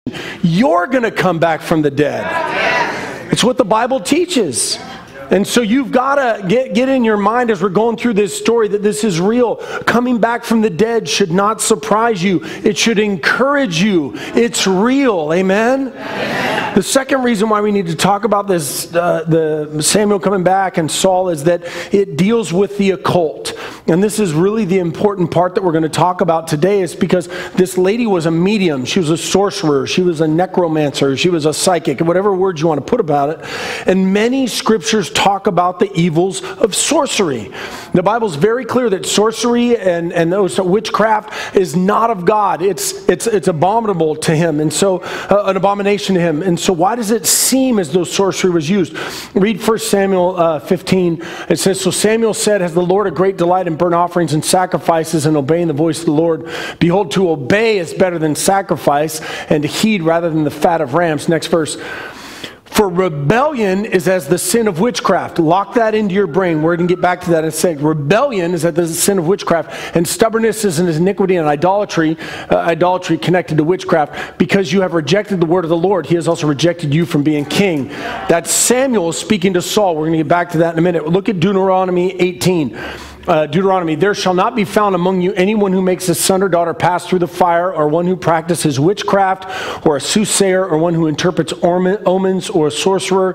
You're going to come back from the dead. It's what the Bible teaches. And so you've got to get in your mind as we're going through this story that this is real. Coming back from the dead should not surprise you. It should encourage you. It's real. Amen? Amen. The second reason why we need to talk about this, the Samuel coming back and Saul, is that it deals with the occult. And this is really the important part that we're going to talk about today, is because this lady was a medium. She was a sorcerer. She was a necromancer. She was a psychic, whatever words you want to put about it. And many scriptures talk about the evils of sorcery. The Bible's very clear that sorcery and those witchcraft is not of God. It's abominable to him, and so an abomination to him. And so why does it seem as though sorcery was used? Read 1 Samuel 15. It says, "So Samuel said, has the Lord a great delight in burnt offerings and sacrifices and obeying the voice of the Lord? Behold, to obey is better than sacrifice, and to heed rather than the fat of rams." Next verse. "For rebellion is as the sin of witchcraft." Lock that into your brain. We're going to get back to that in a second. Rebellion is as the sin of witchcraft, and stubbornness is iniquity, and idolatry connected to witchcraft. Because you have rejected the word of the Lord, he has also rejected you from being king. That's Samuel speaking to Saul. We're going to get back to that in a minute. Look at Deuteronomy 18. Deuteronomy, "There shall not be found among you anyone who makes his son or daughter pass through the fire, or one who practices witchcraft, or a soothsayer, or one who interprets omens, or a sorcerer,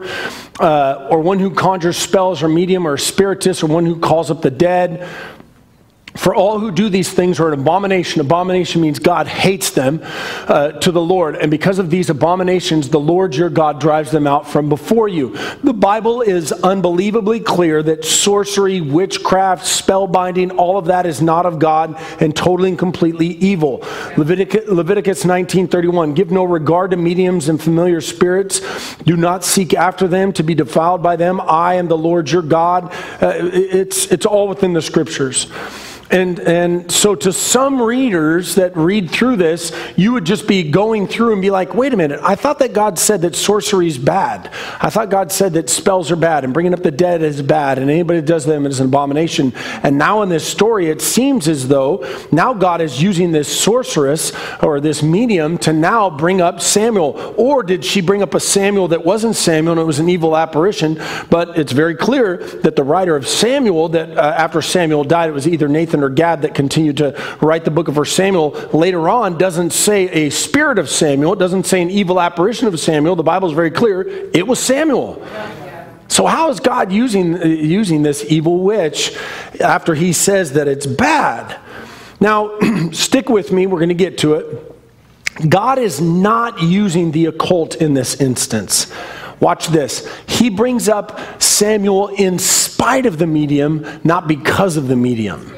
or one who conjures spells, or medium, or a spiritist, or one who calls up the dead. For all who do these things are an abomination." Abomination means God hates them to the Lord. "And because of these abominations, the Lord your God drives them out from before you." The Bible is unbelievably clear that sorcery, witchcraft, spellbinding, all of that is not of God and totally and completely evil. Leviticus 19:31, "Give no regard to mediums and familiar spirits. Do not seek after them to be defiled by them. I am the Lord your God." It's all within the scriptures. And so to some readers that read through this, you would just be going through and be like, wait a minute, I thought that God said that sorcery is bad. I thought God said that spells are bad and bringing up the dead is bad and anybody that does them is an abomination. And now in this story, it seems as though now God is using this sorceress or this medium to now bring up Samuel. Or did she bring up a Samuel that wasn't Samuel and it was an evil apparition? But it's very clear that the writer of Samuel, that after Samuel died, it was either Nathan or Gad that continued to write the book of 1 Samuel, later on doesn't say a spirit of Samuel. It doesn't say an evil apparition of Samuel. The Bible is very clear. It was Samuel. So how is God using this evil witch after he says that it's bad? Now, stick with me. We're going to get to it. God is not using the occult in this instance. Watch this. He brings up Samuel in spite of the medium, not because of the medium.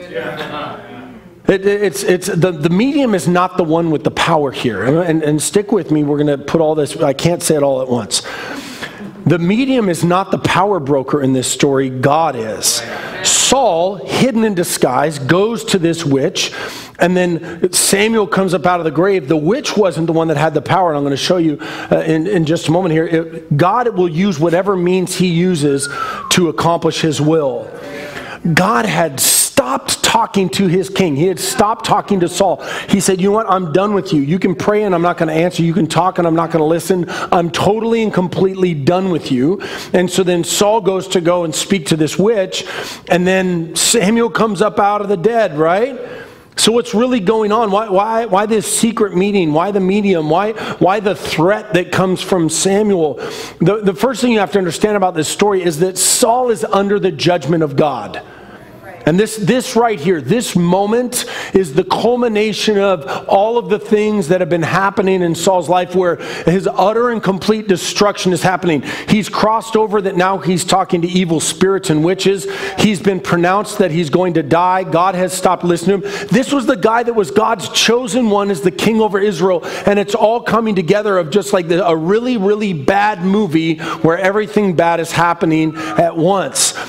The medium is not the one with the power here. And stick with me. We're going to put all this, I can't say it all at once. The medium is not the power broker in this story. God is. Saul, hidden in disguise, goes to this witch, and then Samuel comes up out of the grave. The witch wasn't the one that had the power, and I'm going to show you in just a moment here. God will use whatever means he uses to accomplish his will. God had stopped talking to his king. He had stopped talking to Saul. He said, you know what, I'm done with you. You can pray and I'm not going to answer. You can talk and I'm not going to listen. I'm totally and completely done with you. And so then Saul goes to go and speak to this witch, and then Samuel comes up out of the dead, right? So what's really going on? Why this secret meeting? Why the medium? Why the threat that comes from Samuel? The first thing you have to understand about this story is that Saul is under the judgment of God. And this right here, this moment is the culmination of all of the things that have been happening in Saul's life, where his utter and complete destruction is happening. He's crossed over that now he's talking to evil spirits and witches. He's been pronounced that he's going to die. God has stopped listening to him. This was the guy that was God's chosen one as the king over Israel. And it's all coming together of just like a really, really bad movie where everything bad is happening at once.